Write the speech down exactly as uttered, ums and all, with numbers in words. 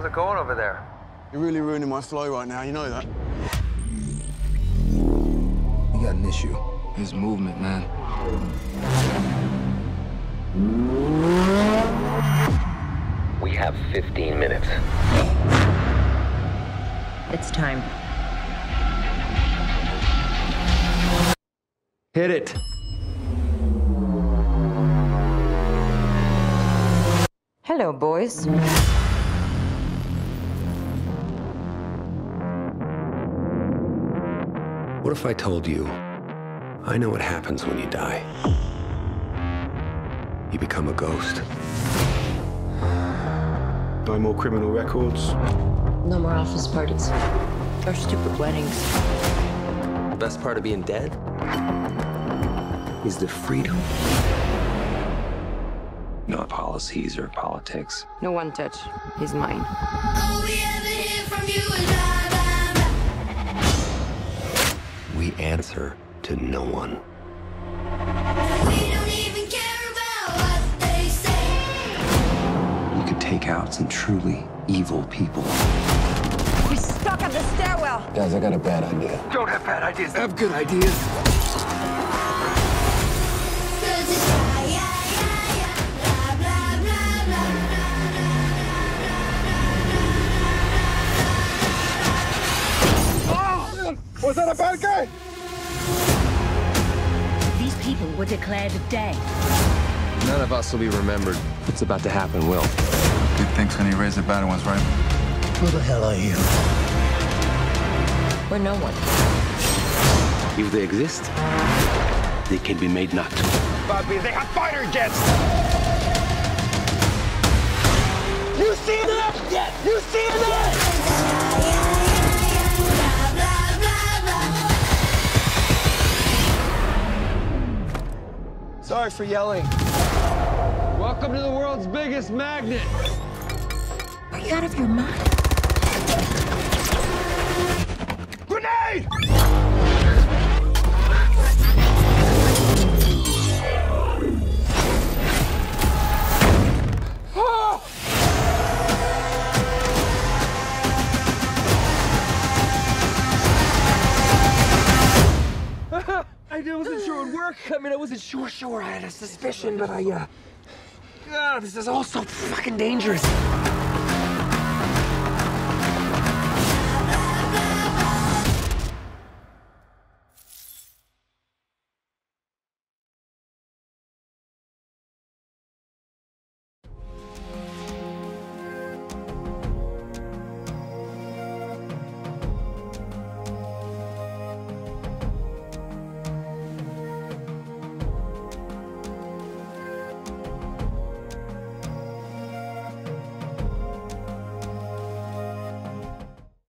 How's it going over there? You're really ruining my flow right now, you know that? You got an issue. His movement, man. We have fifteen minutes. It's time. Hit it. Hello, boys. What if I told you, I know what happens when you die? You become a ghost. No more criminal records. No more office parties. Or stupid weddings. The best part of being dead is the freedom. No policies or politics. No one touch. He's mine. All we ever hear from you is blah, blah, blah. We answer to no one. We don't even care about what they say. You could take out some truly evil people. He's stuck at the stairwell. Guys, I got a bad idea. Don't have bad ideas. I have good ideas. 'Cause it's yeah, yeah, yeah, yeah. Blah, blah, blah, blah, blah, blah. Was that a bad guy? These people were declared dead. None of us will be remembered. What's about to happen will. Good things when you raise the bad ones, right? Who the hell are you? We're no one. If they exist, they can be made not to. Bobby, they have fighter jets! You see that? Yes. You see that? Blah, blah, blah, blah. Sorry for yelling. Welcome to the world's biggest magnet. Are you out of your mind? Grenade! I wasn't sure it would work. I mean, I wasn't sure, sure. I had a suspicion, but I, uh... God, this is all so fucking dangerous.